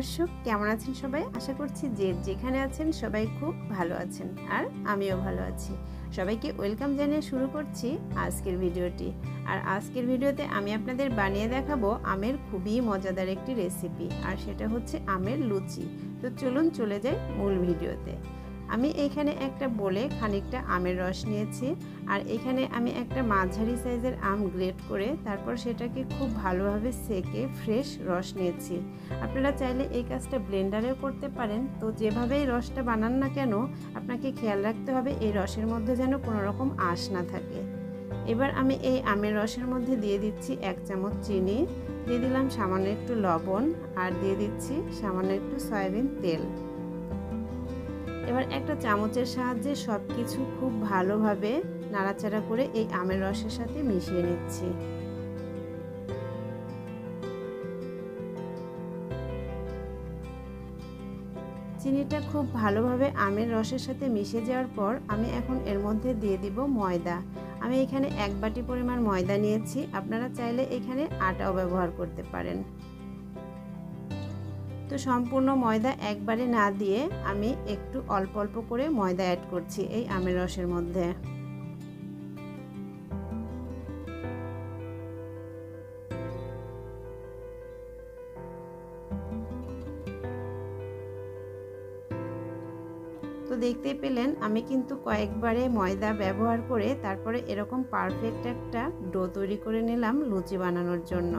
দর্শক, কেমন আছেন সবাই? আশা করছি যে যেখানে আছেন সবাই খুব ভালো আছেন, আর আমিও ভালো আছি। সবাইকে ওয়েলকাম জানিয়ে শুরু করছি আজকের ভিডিওটি। আর আজকের ভিডিওতে আমি আপনাদের বানিয়ে দেখাবো আমের খুবই মজাদার একটি রেসিপি, আর সেটা হচ্ছে আমের লুচি। তো চলুন চলে যাই মূল ভিডিওতে। আমি এইখানে একটা বলে খানিকটা আমের রস নিয়েছি, আর এখানে আমি একটা মাঝারি সাইজের আম গ্রেট করে তারপর সেটাকে খুব ভালোভাবে সেকে ফ্রেশ রস নিয়েছি। আপনারা চাইলে এই কাজটা ব্লেন্ডারেও করতে পারেন। তো যেভাবেই রসটা বানান না কেন, আপনাকে খেয়াল রাখতে হবে এই রসের মধ্যে যেন কোনো রকম আঁশ না থাকে। এবার আমি এই আমের রসের মধ্যে দিয়ে দিচ্ছি 1 চামচ চিনি, দিয়ে দিলাম সামান্য একটু লবণ, আর দিয়ে দিচ্ছি সামান্য একটু সয়াবিন তেল। এবার একটা চামচের সাহায্যে সব কিছু খুব ভালোভাবে নাড়াচাড়া করে এই আমের রসের সাথে মিশিয়ে নিচ্ছি। চিনিটা খুব ভালোভাবে আমের রসের সাথে মিশে যাওয়ার পর আমি এখন এর মধ্যে দিয়ে দিব ময়দা। আমি এখানে 1 বাটি পরিমাণ ময়দা নিয়েছি, আপনারা চাইলে এখানে আটাও ব্যবহার করতে পারেন। তো সম্পূর্ণ ময়দা একবারে না দিয়ে আমি একটু অল্প অল্প করে ময়দা অ্যাড করছি এই আমের রসের মধ্যে। তো দেখতেই পেলেন আমি কিন্তু কয়েকবারে ময়দা ব্যবহার করে তারপরে এরকম পারফেক্ট একটা ডো তৈরি করে নিলাম লুচি বানানোর জন্য।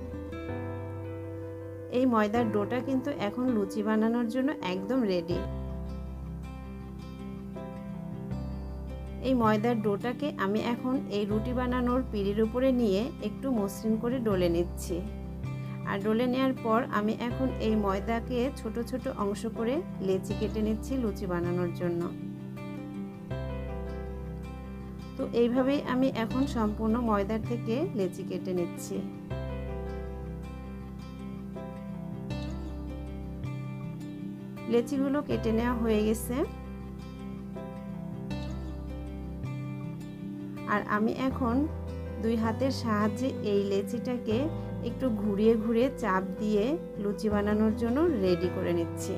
এই ময়দার ডোটা কিন্তু এখন লুচি বানানোর জন্য একদম রেডি। এই ময়দার ডোটাকে আমি এখন এই রুটি বানানোর পিঁড়ির উপরে নিয়ে একটু মসৃণ করে ডলে নিচ্ছি। আর ডলে নেওয়ার পর আমি এখন এই ময়দাকে ছোট ছোট অংশ করে লেচি কেটে নিচ্ছি লুচি বানানোর জন্য। তো এইভাবেই আমি এখন সম্পূর্ণ ময়দার থেকে লেচি কেটে নিচ্ছি। লেচিগুলো কেটে নেওয়া হয়ে গেছে, আর আমি এখন 2 হাতের সাহায্যে এই লেচিটাকে একটু ঘুরিয়ে ঘুরিয়ে চাপ দিয়ে লুচি বানানোর জন্য রেডি করে নিচ্ছি।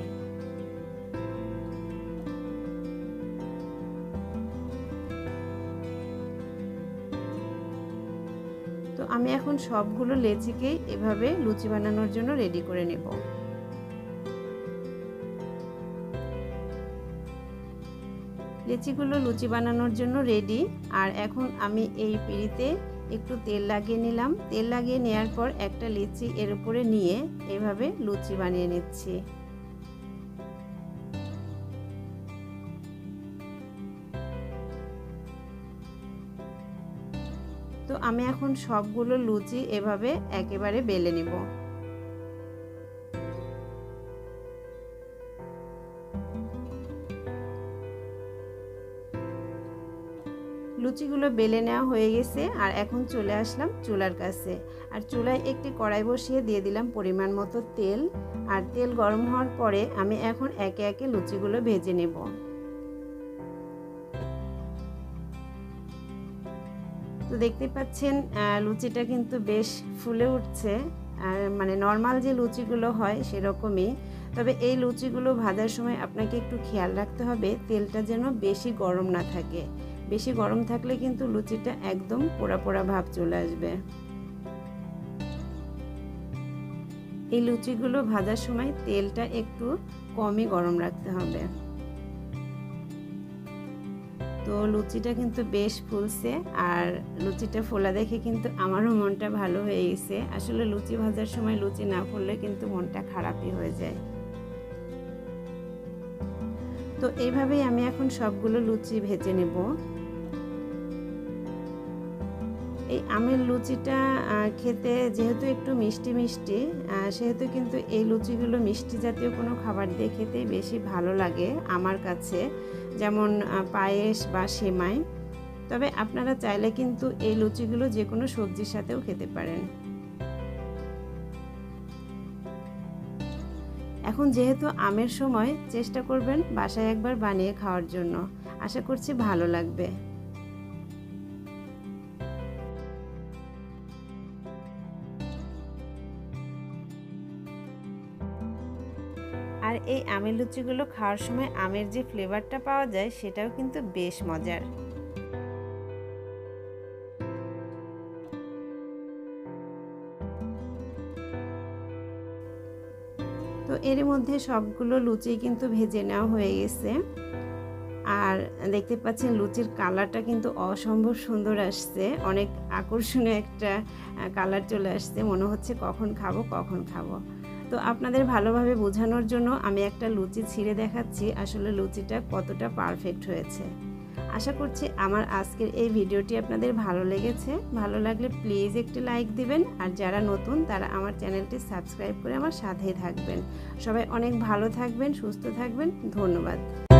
তো আমি এখন সবগুলো লেচিকেই এভাবে লুচি বানানোর জন্য রেডি করে নেব। লেচিগুলো লুচি বানানোর জন্য রেডি। আর এখন আমি এই পিঁড়িতে একটু তেল লাগিয়ে নিলাম। তেল লাগিয়ে নেওয়ার পর একটা লিচি এর উপরে নিয়ে এভাবে লুচি বানিয়ে নিচ্ছি। তো আমি এখন সবগুলো লুচি এভাবে একেবারে বেলে নিব। লুচিগুলো বেলে নেওয়া হয়ে গেছে, আর এখন চলে আসলাম চুলার কাছে। আর চুলায় একটি কড়াই বসিয়ে দিয়ে দিলাম পরিমাণ মতো তেল। আর তেল গরম হওয়ার পরে আমি এখন একে একে লুচিগুলো ভেজে নেব। তো দেখতে পাচ্ছেন লুচিটা কিন্তু বেশ ফুলে উঠছে, আর মানে নর্মাল যে লুচিগুলো হয় সেরকমই। তবে এই লুচিগুলো ভাজার সময় আপনাকে একটু খেয়াল রাখতে হবে তেলটা যেন বেশি গরম না থাকে। বেশি গরম থাকলে কিন্তু লুচিটা একদম পোড়া পোড়া ভাব চলে আসবে। এই লুচিগুলো ভাজার সময় তেলটা একটু কমই গরম রাখতে হবে। তো লুচিটা কিন্তু বেশ ফুলছে, আর লুচিটা ফোলা দেখে কিন্তু আমারও মনটা ভালো হয়ে গেছে। আসলে লুচি ভাজার সময় লুচি না ফুললে কিন্তু মনটা খারাপই হয়ে যায়। তো এইভাবেই আমি এখন সবগুলো লুচি ভেজে নেব। এই আমের লুচিটা খেতে যেহেতু একটু মিষ্টি মিষ্টি, সেহেতু কিন্তু এই লুচিগুলো মিষ্টি জাতীয় কোনো খাবার দিয়ে খেতে বেশি ভালো লাগে আমার কাছে, যেমন পায়েস বা সেমাই। তবে আপনারা চাইলে কিন্তু এই লুচিগুলো যে কোনো সবজির সাথেও খেতে পারেন। এখন যেহেতু আমের সময়, চেষ্টা করবেন বাসায় একবার বানিয়ে খাওয়ার জন্য। আশা করছি ভালো লাগবে। আর এই আমের লুচিগুলো খাওয়ার সময় আমের যে ফ্লেভারটা পাওয়া যায় সেটাও কিন্তু বেশ মজার। তো এর মধ্যে সবগুলো লুচি কিন্তু ভেজে নেওয়া হয়ে গেছে। আর দেখতে পাচ্ছেন লুচির কালারটা কিন্তু অসম্ভব সুন্দর আসছে, অনেক আকর্ষণীয় একটা কালার চলে আসছে, মনে হচ্ছে কখন খাবো। তো আপনাদের ভালোভাবে বোঝানোর জন্য আমি একটা লুচি ছিঁড়ে দেখাচ্ছি আসলে লুচিটা কতটা পারফেক্ট হয়েছে। আশা করছি আমার আজকের এই ভিডিওটি আপনাদের ভালো লেগেছে। ভালো লাগলে প্লিজ একটি লাইক দিবেন, আর যারা নতুন তারা আমার চ্যানেলটি সাবস্ক্রাইব করে আমার সাথেই থাকবেন। সবাই অনেক ভালো থাকবেন, সুস্থ থাকবেন। ধন্যবাদ।